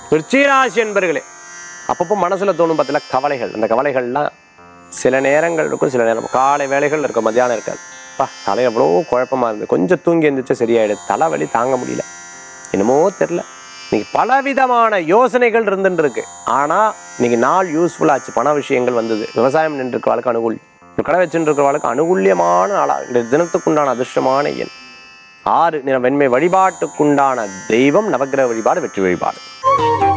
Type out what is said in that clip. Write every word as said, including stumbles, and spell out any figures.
விருச்சிகராசி என்பர்களே, அப்பப்போ மனசுல தோணும் பார்த்தீங்களா கவலைகள். அந்த கவலைகள்லாம் சில நேரங்கள் இருக்கும், சில நேரம் காலை வேலைகள் இருக்கும், மத்தியானம் இருக்காது. பா தலை எவ்வளோ குழப்பமா இருந்து கொஞ்சம் தூங்கி எழுந்திரிச்சு சரியாயிடுது, தலைவலி தாங்க முடியல, என்னமோ தெரில. இன்னைக்கு பலவிதமான யோசனைகள் இருந்துட்டு இருக்கு. ஆனால் இன்னைக்கு நாள் யூஸ்ஃபுல்லாச்சு, பண விஷயங்கள் வந்தது. விவசாயம் நின்றுருக்கிறவளுக்கு அனுகூலம், கடை வச்சுட்டு இருக்கிறவளுக்கு அனுகூல்யமான நாளாக. இந்த தினத்துக்குண்டான அதிர்ஷ்டமான எண் ஆறு. நிற வெண்மை. வழிபாட்டுக்குண்டான தெய்வம் நவக்கிரக வழிபாடு, வெற்றி வழிபாடு.